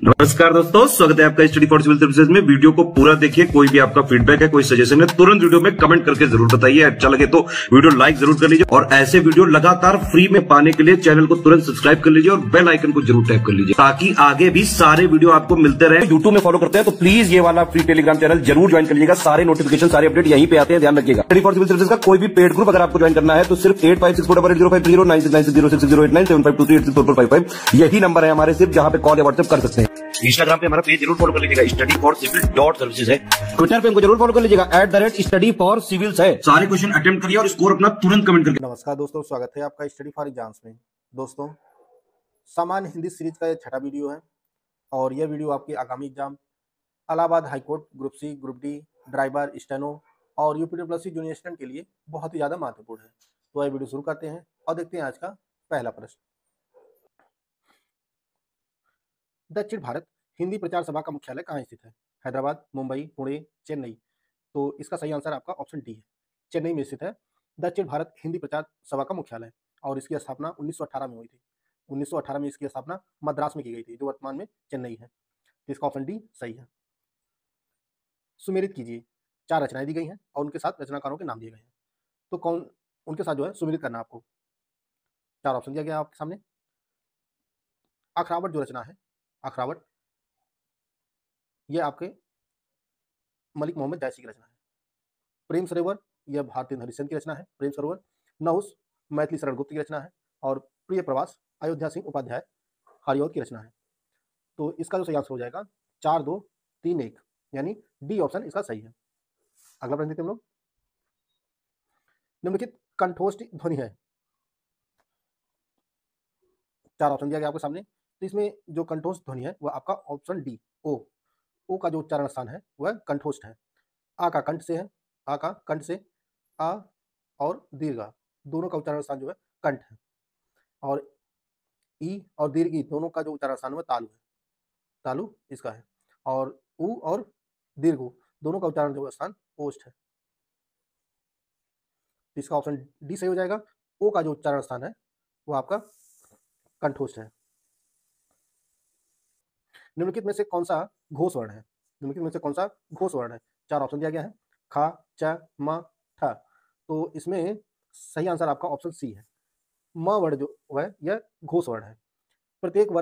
नमस्कार दोस्तों, स्वागत है आपका स्टडी फॉर सिविल सर्विसेज में। वीडियो को पूरा देखिए। कोई भी आपका फीडबैक है, कोई सजेशन है, तुरंत वीडियो में कमेंट करके जरूर बताइए। अच्छा लगे तो वीडियो लाइक जरूर कर लीजिए और ऐसे वीडियो लगातार फ्री में पाने के लिए चैनल को तुरंत सब्सक्राइब कर लीजिए और बेल आइकन को जरूर टैप कर लीजिए ताकि आगे भी सारे वीडियो आपको मिलते रहे। यूट्यूब में फॉलो करते हैं तो प्लीज ये वाला फ्री टेलीग्राम चैनल जरूर ज्वाइन कर लीजिएगा। सारे नोटिफिकेशन, सारे अपडेट यहीं पे आते हैं, ध्यान रखिएगा। स्टडी फॉर सिविल सर्विसेज का कोई भी पेड ग्रुप अगर आपको ज्वाइन करना है तो सिर्फ 856480969066089753864455 यही नंबर है हमारे, सिर्फ जहां पे कॉल या व्हाट्सएप कर सकते हैं। इंस्टाग्राम पे हमारा पेज जरूर फॉलो कर लीजिएगा, स्टडी फॉर सिविल .सर्विसेज है। ट्विटर पे हमको जरूर फॉलो कर लीजिएगा, @स्टडी फॉर सिविल्स है। सारे क्वेश्चन अटेम्प्ट करिए और स्कोर अपना तुरंत कमेंट करके। नमस्कार दोस्तों, स्वागत है आपका स्टडी फॉर एग्जाम्स में। दोस्तों, सामान्य हिंदी सीरीज का यह छठा वीडियो है और यह वीडियो आपके आगामी exam Allahabad high court group C, group D, driver, steno और यूपीपीएससी जूनियर असिस्टेंट के लिए बहुत ही ज़्यादा महत्वपूर्ण है। तो यह वीडियो शुरू करते हैं और देखते हैं आज का पहला प्रश्न। दक्षिण भारत हिंदी प्रचार सभा का मुख्यालय कहाँ स्थित है? हैदराबाद, मुंबई, पुणे, चेन्नई। तो इसका सही आंसर आपका ऑप्शन डी है, चेन्नई में स्थित है दक्षिण भारत हिंदी प्रचार सभा का मुख्यालय। और इसकी स्थापना 1918 में हुई थी। 1918 में इसकी स्थापना मद्रास में की गई थी, जो वर्तमान में चेन्नई है। तो इसका ऑप्शन डी सही है। सुमेलित कीजिए। 4 रचनाएं दी गई हैं और उनके साथ रचनाकारों के नाम दिए गए हैं। तो कौन उनके साथ जो है सुमेलित करना आपको। 4 ऑप्शन दिया गया है आपके सामने। अखरावट जो रचना है, अखरावट, यह आपके मलिक मोहम्मद जैसी की रचना है। प्रेम सरोवर, यह भारतीय हरिश्चंद्र की रचना है, प्रेम सरोवर। नहुस, मैथिली शरण गुप्त की रचना है। और प्रिय प्रवास, अयोध्या सिंह उपाध्याय हरिऔध की रचना है। तो इसका जो सही आंसर हो जाएगा 4, 2, 3, 1, यानी डी ऑप्शन इसका सही है। अगला प्रश्न देखते हैं हम लोग। निम्नलिखित कंठोष्ठ ध्वनि है। 4 ऑप्शन दिया गया आपके सामने। तो इसमें जो कंठोष्ठ ध्वनि है वह आपका ऑप्शन डी, ओ। ओ का जो उच्चारण स्थान है वह कंठोष्ठ है। आ का कंठ से है, आ का कंठ से, आ और दीर्घा दोनों का उच्चारण स्थान जो है कंठ है। और ई और दीर्घ ई दोनों का जो उच्चारण स्थान है तालु है, तालु इसका है। और ऊ और दीर्घ ऊ दोनों का उच्चारण जो है स्थान ओष्ठ है। इसका ऑप्शन डी सही हो जाएगा। ओ का जो उच्चारण स्थान है वो आपका कंठोष्ठ है। निम्नलिखित में से कौन सा घोष वर्ण है? निम्नलिखित में से कौन सा घोष वर्ण है? 4 ऑप्शन दिया गया है, खा, च, म, ठ। तो इसमें सही आंसर आपका ऑप्शन सी है। म वर्ण जो है यह घोष वर्ण है। प्रत्येक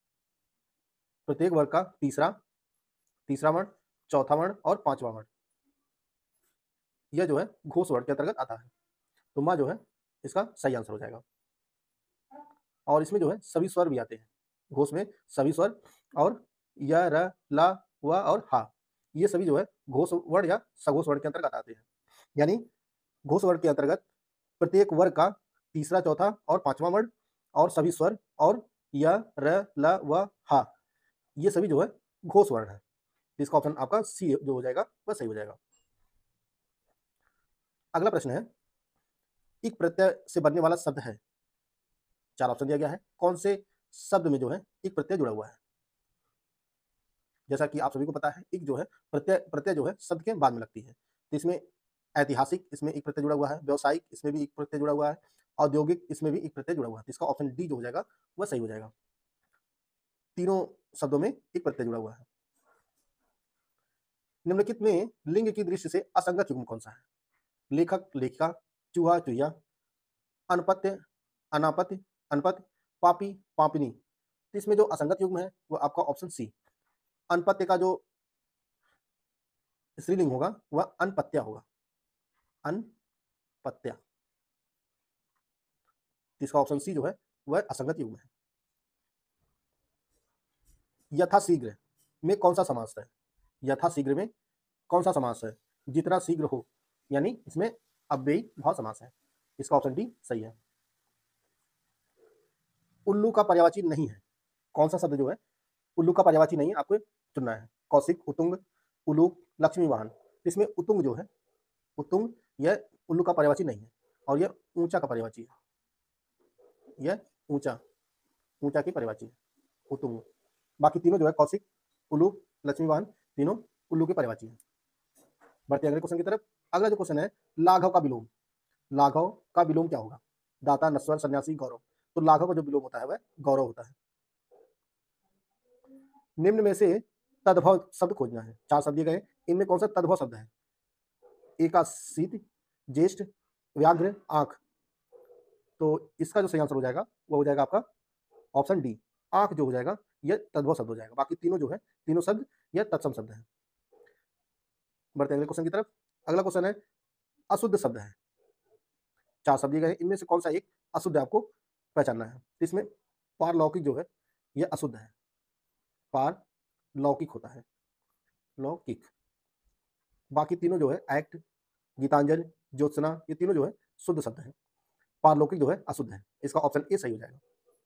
वर्ग का तीसरा वर्ण, चौथा वर्ण और 5वां वर्ण, यह जो है घोष वर्ण के अंतर्गत आता है। तो म जो है इसका सही आंसर हो जाएगा। और इसमें जो है सभी स्वर भी आते हैं घोष में, सभी स्वर। और य, र, ला, व और हा, ये सभी जो है घोष वर्ण या सघोष वर्ण के अंतर्गत आते हैं। यानी घोष वर्ण के अंतर्गत प्रत्येक वर्ग का तीसरा, चौथा और 5वां वर्ण और सभी स्वर और य, र, ल, व, हा, ये सभी जो है घोष वर्ण है। इसका ऑप्शन आपका सी जो हो जाएगा वह सही हो जाएगा। अगला प्रश्न है, इक प्रत्यय से बनने वाला शब्द है। 4 ऑप्शन दिया गया है, कौन से शब्द में जो है इक प्रत्यय जुड़ा हुआ है? जैसा कि आप सभी को पता है, इक जो है प्रत्यय जो है शब्द के बाद में लगती है। तो इसमें ऐतिहासिक, इसमें एक प्रत्यय जुड़ा हुआ है। व्यावसायिक, इसमें भी एक प्रत्यय जुड़ा हुआ है। औद्योगिक, इसमें भी एक प्रत्यय जुड़ा हुआ है। इसका ऑप्शन डी जो हो जाएगा वह सही हो जाएगा। तीनों शब्दों में एक प्रत्यय जुड़ा हुआ है। निम्नलिखित में लिंग की दृष्टि से असंगत युग्म कौन सा है? लेखक, लेखिका, चूहा, चुहिया, अनपत्य, अनापत्य, अनपत्य, पापी, पापिनी। तो इसमें जो असंगत युग्म है वो आपका ऑप्शन सी, अनपत्य का जो स्त्रीलिंग होगा वह अनपत्या होगा, अनपत्या। इसका ऑप्शन सी जो है वह असंगत युग्म है। यथाशीघ्र में कौन सा समास है? यथाशीघ्र में कौन सा समास है? जितना शीघ्र हो, यानी इसमें अव्ययी भाव समास है। इसका ऑप्शन डी सही है। उल्लू का पर्यायवाची नहीं है। कौन सा शब्द जो है उल्लू का पर्यायवाची नहीं है, आपको चुनना है। कौशिक, उतुंग, उलूक, लक्ष्मी वाहन। इसमें उतुंग जो है, उतुंग यह उल्लू का पर्यायवाची नहीं है और यह ऊंचा का पर्यायवाची है। यह ऊंचा की पर्यायवाची है उतुंग। बाकी तीनों जो है कौशिक, उलूक, लक्ष्मी वाहन, तीनों उल्लू के पर्यायवाची है। बढ़ते अगले क्वेश्चन की तरफ। अगला जो क्वेश्चन है, लाघव का विलोम। लाघव का विलोम क्या होगा? दाता, नश्वर, सन्यासी, गौरव। तो लाघव का जो विलोम होता है वह गौरव होता है। निम्न में से तद्भव शब्द खोजना है। 4 शब्द दिए गए, इनमें कौन सा तद्भव शब्द है? एकाशीत, ज्येष्ठ, व्याघ्र, आंख। तो इसका जो सही आंसर हो जाएगा वो हो जाएगा आपका ऑप्शन डी, आंख जो हो जाएगा यह तद्भव शब्द हो जाएगा। बाकी तीनों जो है, तीनों शब्द यह तत्सम शब्द है। बढ़ते हैं अगले क्वेश्चन की तरफ। अगला क्वेश्चन है अशुद्ध शब्द है। 4 शब्द दिए गए हैं, इनमें से कौन सा एक अशुद्ध है आपको पहचानना है। इसमें पारलौकिक जो है यह अशुद्ध है, पारलौकिक होता है, लौकिक। बाकी तीनों जो है एक्ट, गीतांजलि, ज्योत्सना, ये तीनों जो है शुद्ध शब्द है। पारलौकिक जो है अशुद्ध है। इसका ऑप्शन ए सही हो जाएगा।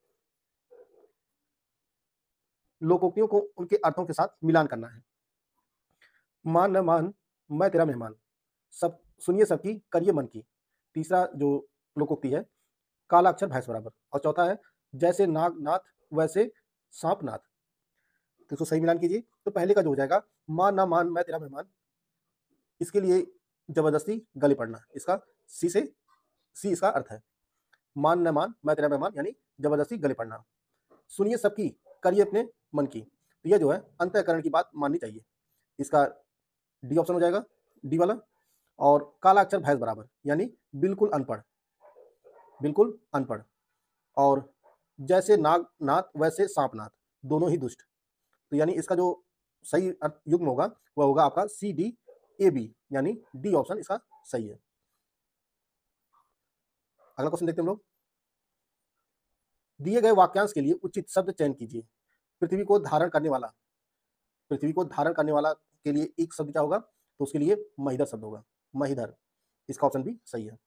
लोकोक्तियों को उनके अर्थों के साथ मिलान करना है। मान न मान मैं तेरा मेहमान, सब सुनिए सबकी करिए मन की। तीसरा जो लोकोक्ति है काला अक्षर भैंस बराबर, और चौथा है जैसे नाग नाथ वैसे सांप नाथ। तो इसको सही मिलान कीजिए। तो पहले का जो हो जाएगा मान ना मान मैं तेरा मेहमान, इसके लिए जबरदस्ती गले पड़ना, इसका सी इसका अर्थ है। मान न मान मैं तेरा मेहमान यानी जबरदस्ती गले पड़ना। सुनिए सबकी करिए अपने मन की, तो यह जो है अंतःकरण की बात माननी चाहिए। इसका डी ऑप्शन हो जाएगा, डी वाला। और काला अक्षर भैंस बराबर यानी बिल्कुल अनपढ़, बिल्कुल अनपढ़। और जैसे नाग नाथ वैसे सांप नाथ, दोनों ही दुष्ट। तो यानी इसका जो सही युग्म होगा वह होगा आपका सी डी ए बी, यानी डी ऑप्शन इसका सही है। अगला क्वेश्चन देखते हैं हम लोग। दिए गए वाक्यांश के लिए उचित शब्द चयन कीजिए। पृथ्वी को धारण करने वाला, पृथ्वी को धारण करने वाला के लिए एक शब्द क्या होगा? तो उसके लिए महिधर शब्द होगा, महिधर। इसका ऑप्शन भी सही है।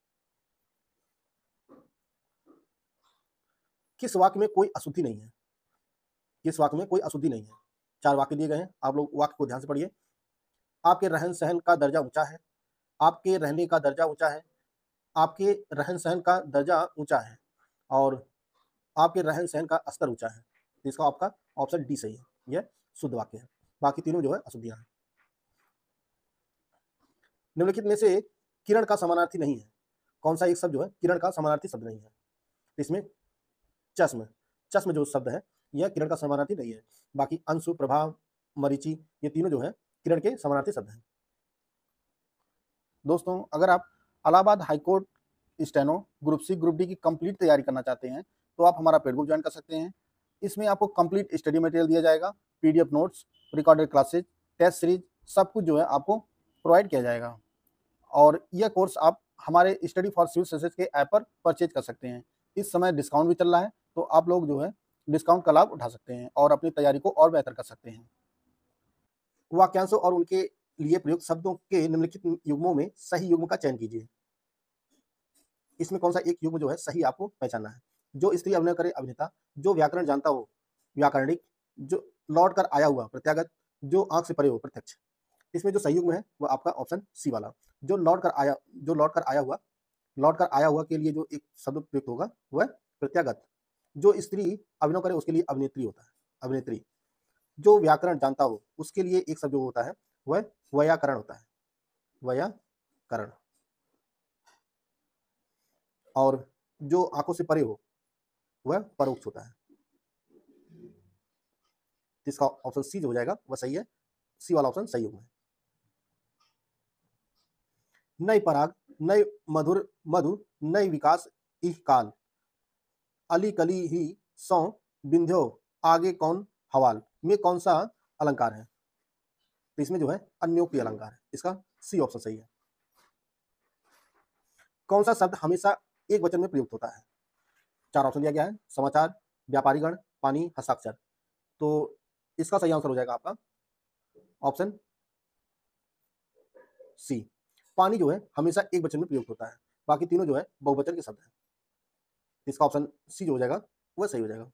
किस वाक्य में कोई अशुद्धि नहीं है? किस वाक्य में कोई अशुद्धि नहीं है? 4 वाक्य दिए गए हैं, आप लोग वाक्य को ध्यान से पढ़िए। आपके रहन सहन का दर्जा ऊंचा है, आपके रहने का दर्जा ऊंचा है, आपके रहन सहन का दर्जा ऊंचा है, और आपके रहन सहन का स्तर ऊंचा है। तो इसका आपका ऑप्शन डी सही है, यह शुद्ध वाक्य है। बाकी तीनों जो है अशुद्धियां हैं। निम्नलिखित में से किरण का समानार्थी नहीं है। कौन सा एक शब्द जो है किरण का समानार्थी शब्द नहीं है? इसमें चश्म, चश्म जो शब्द है यह किरण का समानार्थी नहीं है। बाकी अंशु, प्रभाव, मरीचि, ये तीनों जो है किरण के समानार्थी शब्द हैं। दोस्तों, अगर आप Allahabad high court steno group C group D की कंप्लीट तैयारी करना चाहते हैं तो आप हमारा पेड ग्रुप ज्वाइन कर सकते हैं। इसमें आपको कंप्लीट स्टडी मटेरियल दिया जाएगा, PDF notes, recorded classes, test series, सब कुछ जो है आपको प्रोवाइड किया जाएगा। और यह कोर्स आप हमारे स्टडी फॉर सिविल सर्विसेज के ऐप पर परचेज कर सकते हैं। इस समय डिस्काउंट भी चल रहा है, तो आप लोग जो है डिस्काउंट का लाभ उठा सकते हैं और अपनी तैयारी को और बेहतर कर सकते हैं। वाक्यांशों और उनके लिए प्रयुक्त शब्दों के निम्नलिखित युग्मों में सही युग्म का चयन कीजिए। इसमें कौन सा एक युग्म जो है सही आपको पहचानना है। जो स्त्री अभिनय करे अभिनेता, जो व्याकरण जानता हो व्याकरणिक, जो लौट कर आया हुआ प्रत्यागत, जो आंख से परे हो प्रत्यक्ष। इसमें जो सही युग्म है वो आपका ऑप्शन सी वाला, जो लौट कर आया, जो लौट कर आया हुआ, लौट कर आया हुआ के लिए जो एक शब्द प्रयुक्त होगा वह प्रत्यागत। जो स्त्री अभिनय करे उसके लिए अभिनेत्री होता है, अभिनेत्री। जो व्याकरण जानता हो उसके लिए एक शब्द जो होता है वह वैयाकरण होता है, वैयाकरण। और जो आंखों से परे हो वह परोक्ष होता है। इसका ऑप्शन सी जो हो जाएगा वह सही है, सी वाला ऑप्शन सही है। नई पराग, नई मधुर मधु, नई विकास इह काल, अली कली ही सौ बिंध्यो आगे कौन हवाल में कौन सा अलंकार है? तो इसमें जो है अन्योक्ति अलंकार है, इसका सी ऑप्शन सही है। कौन सा शब्द हमेशा एक वचन में प्रयुक्त होता है? 4 ऑप्शन दिया गया है, समाचार, व्यापारीगण, पानी, हस्ताक्षर। तो इसका सही आंसर हो जाएगा आपका ऑप्शन सी। पानी जो है हमेशा एक वचन में प्रयुक्त होता है, बाकी तीनों जो है बहुवचन के शब्द हैं। इसका ऑप्शन सी जो हो जाएगा वह सही हो जाएगा।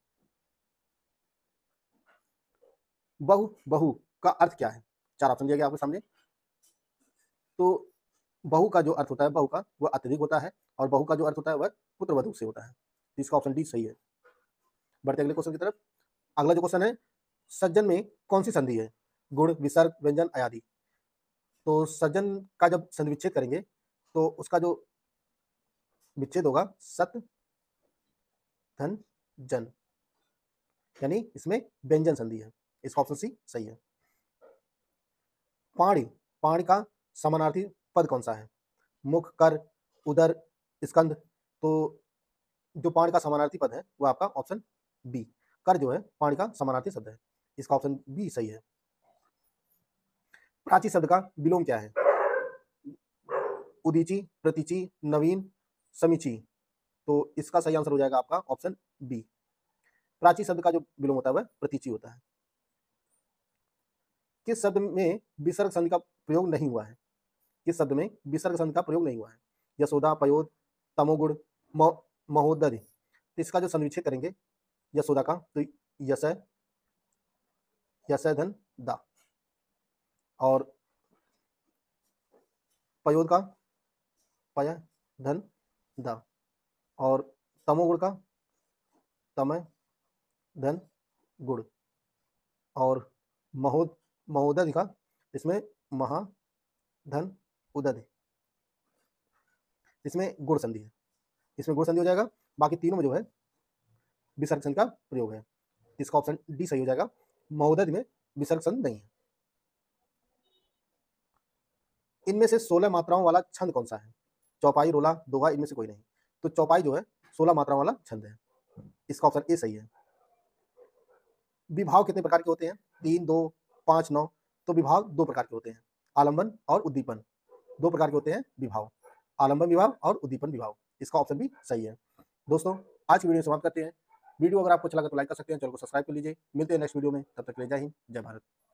बहु, बहु का अर्थ क्या है? 4 ऑप्शन दिया गया आपके सामने। तो बहु का जो अर्थ होता है, बहु का वह अत्यधिक होता है, और बहु का जो अर्थ होता है वह पुत्रवधू से होता है। इसका ऑप्शन डी सही है। बढ़ते अगले क्वेश्चन की तरफ। अगला जो क्वेश्चन है, सज्जन में कौन सी संधि है? गुण, विसर्ग, व्यंजन, अयादि। तो सज्जन का जब संधि विच्छेद करेंगे तो उसका जो विच्छेद होगा सत धन जन, यानी इसमें व्यंजन संधि है। इसका ऑप्शन सी सही है। पाणी, पाणी का समानार्थी पद कौन सा है? मुख, कर, उदर, स्कंद। तो जो पाणी का समानार्थी पद है वो आपका ऑप्शन बी, कर जो है पाणी का समानार्थी शब्द है। इसका ऑप्शन बी सही है। प्राची शब्द का विलोम क्या है? उदीची, प्रतीची, नवीन, समीची। तो इसका सही आंसर हो जाएगा आपका ऑप्शन बी। प्राची शब्द का जो विलोम होता है वह प्रतीची होता है। किस शब्द में विसर्ग संधि का प्रयोग नहीं हुआ है? किस शब्द में विसर्ग संधि का प्रयोग नहीं हुआ है? यशोदा, पयोद, तमोगुण, महोदधि। तो इसका जो संविच्छेद करेंगे यशोदा का, तो यशय, यशय धन दा, और पयोद का पय धन दा, और तमोगुण का तमय धन गुण, और महोदधि का इसमें महा धन उदधि। इसमें गुण संधि है, इसमें गुण संधि हो जाएगा। बाकी तीनों में जो है विसर्ग संधि का प्रयोग है। इसका ऑप्शन डी सही हो जाएगा। महोदधि में विसर्ग संधि नहीं है। इनमें से 16 मात्राओं वाला छंद कौन सा है? चौपाई, रोला, दोहा, इनमें से कोई नहीं। तो चौपाई जो है 16 मात्राओं वाला छंद है। इसका ऑप्शन ए सही है। विभाव कितने प्रकार के होते हैं? 3, 2, 5, 9। तो विभाव 2 प्रकार के होते हैं, आलंबन और उद्दीपन। 2 प्रकार के होते हैं विभाव, आलंबन विभाव और उद्दीपन विभाव। इसका ऑप्शन भी सही है। दोस्तों आज की वीडियो समाप्त करते हैं। वीडियो अगर आपको अच्छा लगा तो लाइक कर सकते हैं, चैनल को सब्सक्राइब कर लीजिए। मिलते हैं नेक्स्ट वीडियो में, तब तक के लिए जय हिंद, जय भारत।